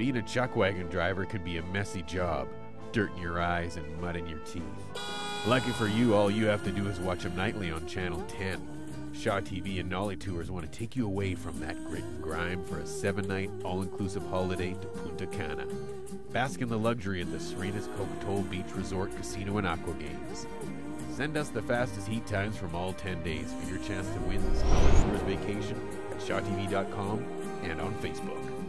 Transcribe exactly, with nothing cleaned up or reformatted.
Being a chuck wagon driver can be a messy job. Dirt in your eyes and mud in your teeth. Lucky for you, all you have to do is watch them nightly on Channel ten. Shaw T V and Nolitours want to take you away from that grit and grime for a seven-night, all-inclusive holiday to Punta Cana. Bask in the luxury at the Serena's Coquitol Beach Resort Casino and Aqua Games. Send us the fastest heat times from all ten days for your chance to win this Nolitours vacation at shaw t v dot com and on Facebook.